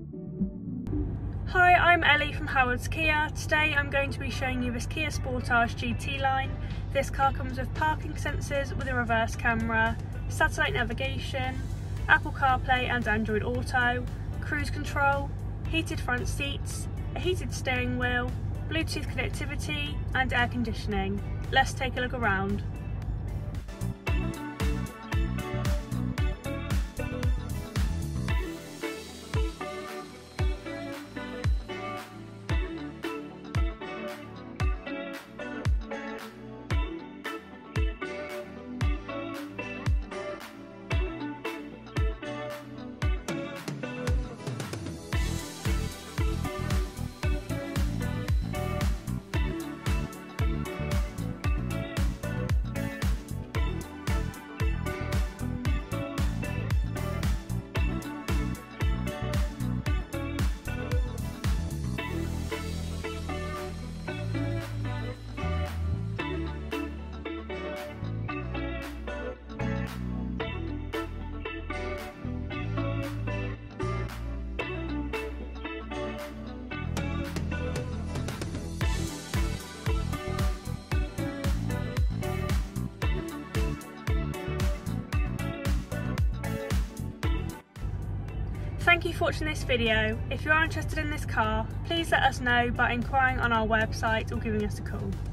Hi, I'm Ellie from Howard's Kia. Today I'm going to be showing you this Kia Sportage GT line. This car comes with parking sensors with a reverse camera, satellite navigation, Apple CarPlay and Android Auto, cruise control, heated front seats, a heated steering wheel, Bluetooth connectivity and air conditioning. Let's take a look around. Thank you for watching this video. If you are interested in this car, please let us know by inquiring on our website or giving us a call.